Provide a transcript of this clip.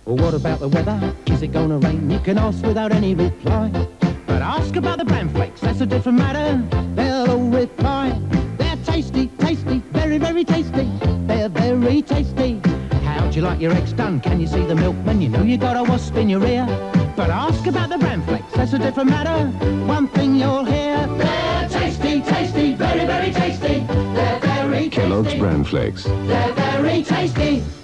Well, what about the weather? Is it gonna rain? You can ask without any reply. But ask about the Bran Flakes, that's a different matter. They'll all reply. They're tasty, tasty, very, very tasty. They're very tasty. How'd you like your eggs done? Can you see the milkman? You know you got a wasp in your ear. But ask about the Bran Flakes, that's a different matter. One thing you'll hear. They're tasty, tasty, very, very tasty. They're very tasty. Kellogg's Bran Flakes. They're very tasty.